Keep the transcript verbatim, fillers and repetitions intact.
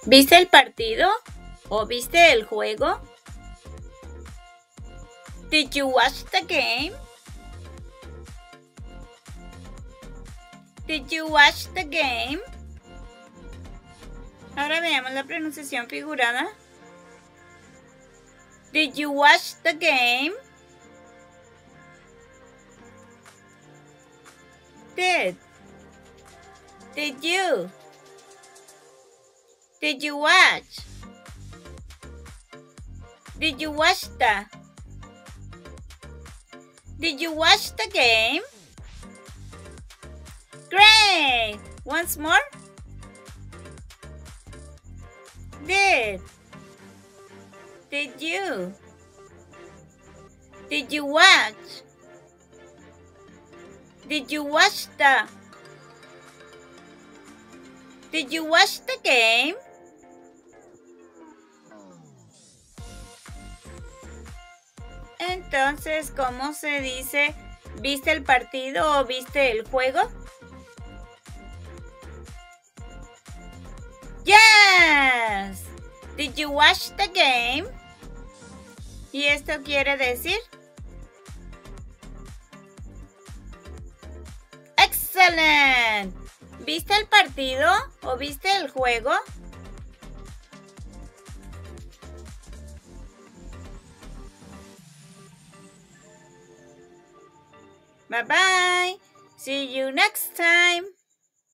¿Viste el partido? ¿O viste el juego? Did you watch the game? Did you watch the game? Ahora veamos la pronunciación figurada. Did you watch the game? Did. Did you? Did you watch? Did you watch the? Did you watch the game? Great! Once more. Did. Did you? Did you watch? Did you watch the? Did you watch the game? Entonces, ¿cómo se dice? ¿Viste el partido o viste el juego? Yes! Did you watch the game? ¿Y esto quiere decir? Excellent! ¿Viste el partido o viste el juego? Bye bye. See you next time.